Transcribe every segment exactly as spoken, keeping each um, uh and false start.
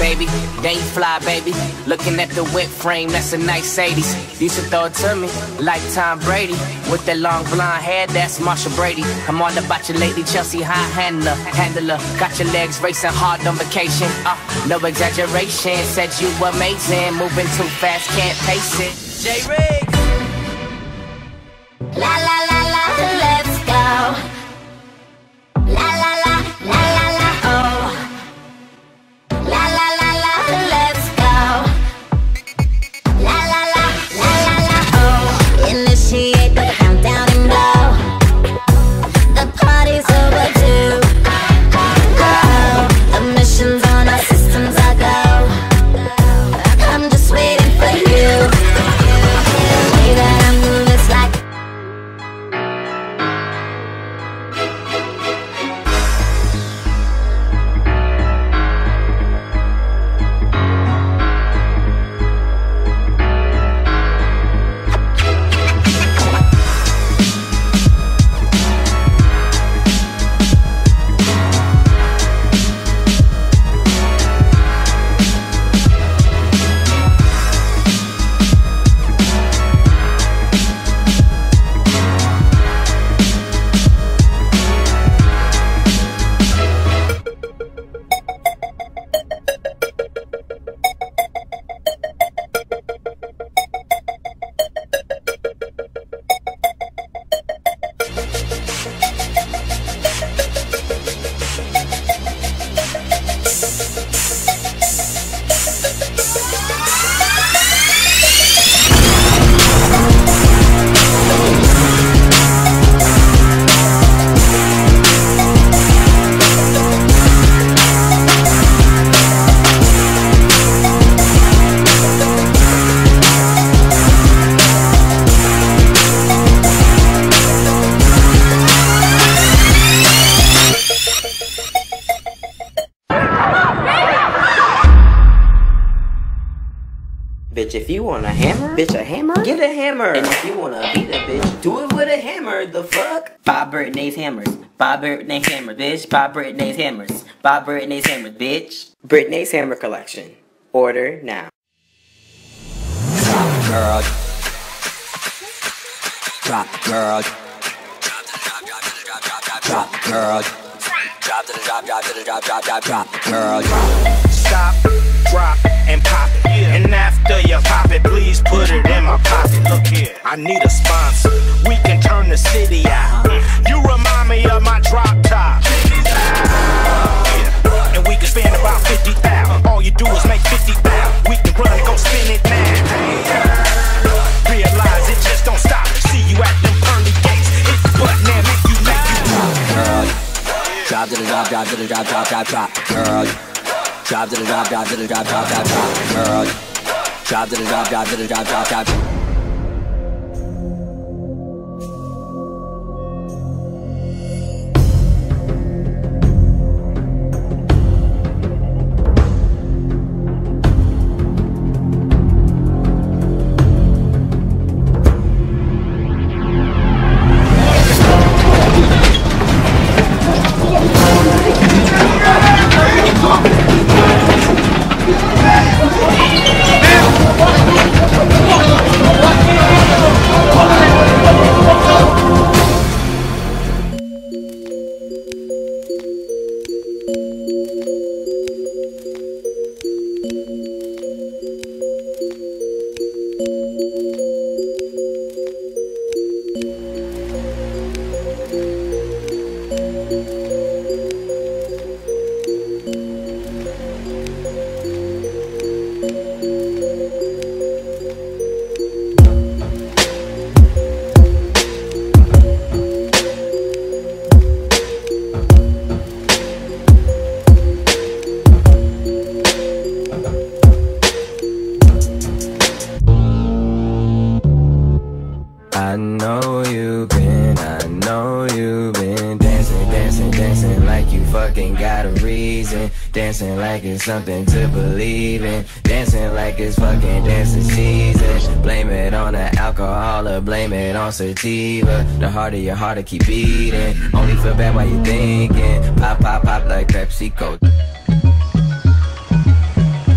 baby. Then you fly, baby. Looking at the whip frame, that's a nice eighties. Used to throw it to me like Tom Brady. With that long blonde hair, that's Marsha Brady. I'm all about you lately, Chelsea high handler, handler. Got your legs racing hard on vacation. Uh, no exaggeration, said you amazing. Moving too fast, can't pace it. J-Rig. La la la la, let's go. La la la, la la la, oh. La la la la, let's go. La la la, la la la, oh. Initiate the countdown and go. The party's overdue. Oh, the mission's on, our systems are go. I'm just waiting for you. The way that I move is like Bitch, if you want a hammer, bitch, a hammer, get a hammer. And if you want to beat a bitch, do it with a hammer. The fuck? Bob Britney's hammers. Bob Britney's hammers, bitch. Bob Britney's hammers. Bob Britney's hammers, bitch. Britney's Hammer Collection. Order now. Drop, girl. Drop, girl. Drop, girl. Drop to the drop, drop to the drop, drop, drop, drop, girl. Stop, drop, and pop it. And after you pop it, please put it in my pocket. Look here, I need a sponsor. We can turn the city out. You remind me of my drop top. And we can spend about fifty thousand. All you do is make fifty thousand. We can run and go spin it now. Realize it just don't stop. See you at them pearly gates. Hit the button and make you make you drop, girl. Drop to the drop, drop to the drop, drop, drop, drop, girl. Drop to the drop, drop to the drop, drop, drop, drop, girl. Drop to the drop, drop to the drop, drop, drop. I know you've been, I know you've been dancing, dancing, dancing like you fucking got a reason. Dancing like it's something to believe in. Dancing like it's fucking dancing season. Blame it on the alcohol or blame it on sativa. The harder your heart to keep beating. Only feel bad while you thinking. Pop, pop, pop like PepsiCo.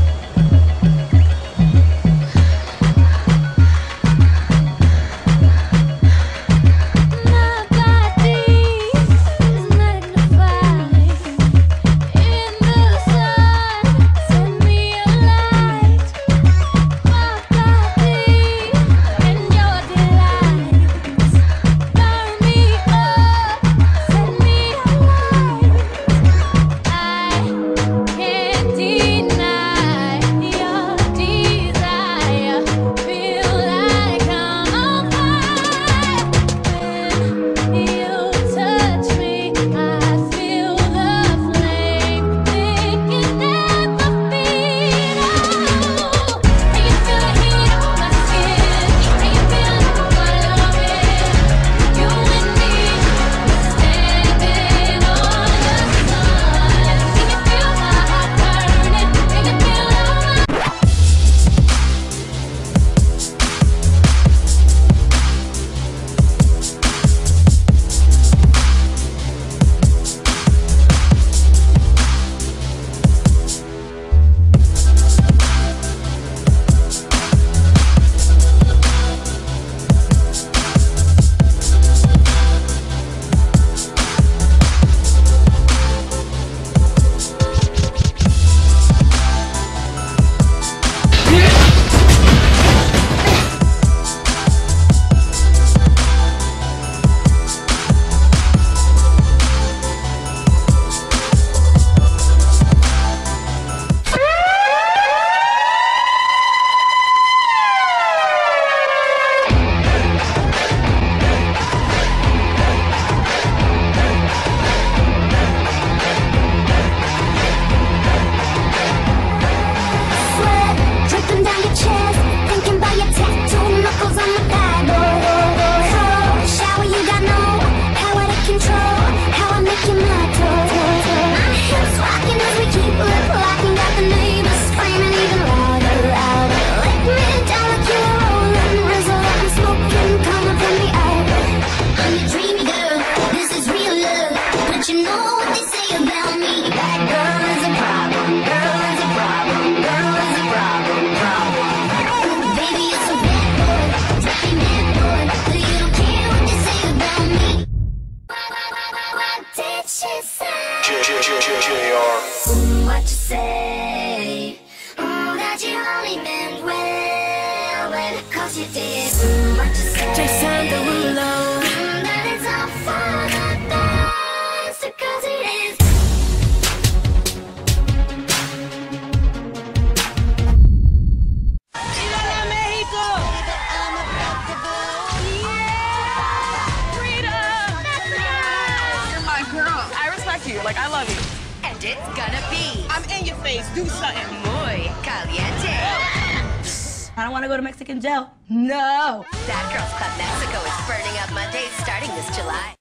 Jason Derulo. But it's all for the best, because it is. ¡Viva México! You're my girl. I respect you. Like, I love you. And it's gonna be I'm in your face. Do something. muy caliente. I don't want to go to Mexican jail. No. That Girls Club Mexico is burning up Mondays starting this July.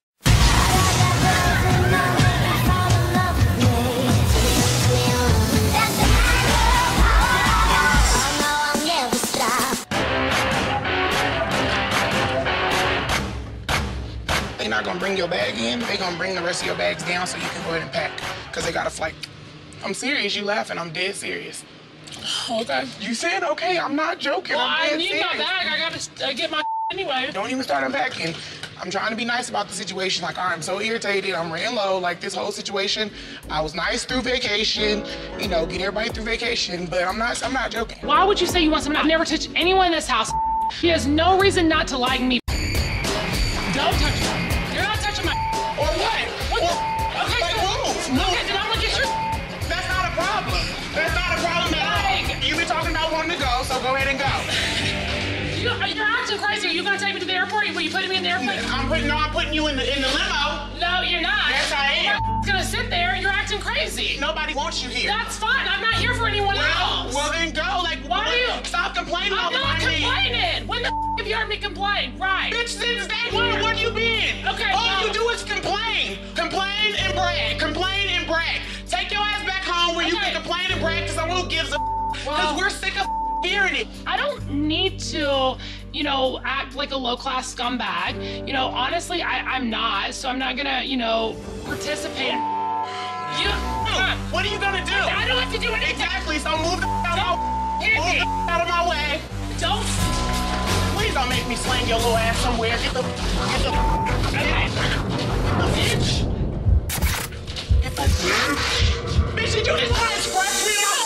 They're not gonna bring your bag in. They're gonna bring the rest of your bags down so you can go ahead and pack. Cause they got a flight. I'm serious, you laughing, I'm dead serious. Okay, you said okay, I'm not joking. Well, I'm dead I need serious. my bag, I gotta uh, get my anyway. Don't even start unpacking. I'm trying to be nice about the situation. Like, I'm so irritated, I'm laying low, like this whole situation. I was nice through vacation, you know, get everybody through vacation, but I'm not, I'm not joking. Why would you say you want someone? I've never touched anyone in this house. He has no reason not to like me. Don't touch me. You're not touching my. Or what? What? Or, Okay, like, move, okay, move. then I'm gonna get your. That's not a problem. That's not a problem at all. You been talking about wanting to go, so go ahead and go. You, you're acting crazy. Are you gonna take me to the airport? Will you put me in the airplane? I'm putting, no, I'm putting you in the in the limo. No, you're not. Yes, I am. I'm gonna sit there. You're acting crazy. Nobody wants you here. That's fine. I'm not here for anyone well, else. well, then go. Like, Why what- do you? Stop complaining all I'm the not time. complaining. When the f- have you heard me complain? Right. Bitch, since day one, where you been? Okay, All well- you do is complain. Complain and brag. Complain and brag. Take your ass back home where you Okay. can complain and brag because someone who gives a because Well- we're sick of hearing it. I don't need to, you know, act like a low-class scumbag. You know, honestly, I, I'm not, so I'm not gonna, you know, participate. You, uh, What are you gonna do? I don't have to do anything. Exactly, so move the out Don't of hit my, me. move the out of my way. Don't. Please don't make me slang your little ass somewhere. Get the, get the, Okay. bitch. Get the bitch. Bitch, did you just try and scratch me out?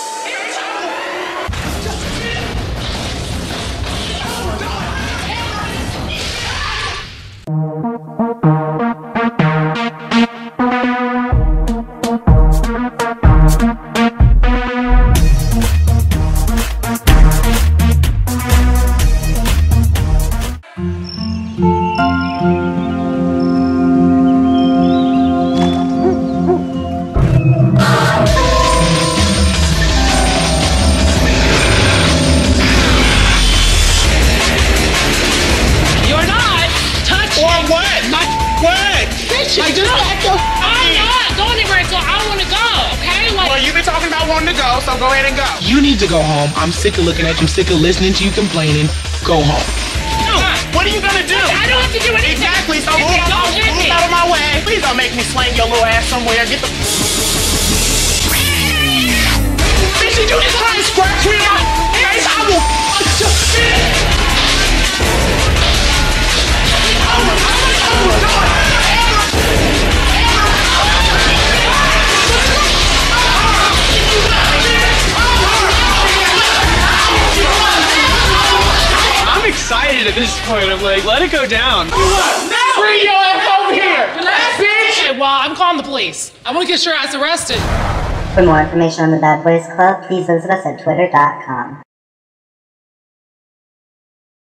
You're not touching. Or what? My What? bitch. Like, just back the I'm not going anywhere until I want to go. Okay? Like. Well, you've been talking about wanting to go, so go ahead and go. You need to go home. I'm sick of looking at you. I'm sick of listening to you complaining. Go home. No. What are you gonna do? I don't have to do anything. Exactly, so If move, you don't out, hit move me. out of my way. Please don't make me slang your little ass somewhere. Get the... Bitch, did you just try and scratch me out? Bitch, I will... I'm excited at this point. I'm like, let it go down. Bring your ass over here! Bitch. Okay, well, I'm calling the police. I want to get your ass arrested. For more information on the Bad Boys Club, please visit us at twitter dot com.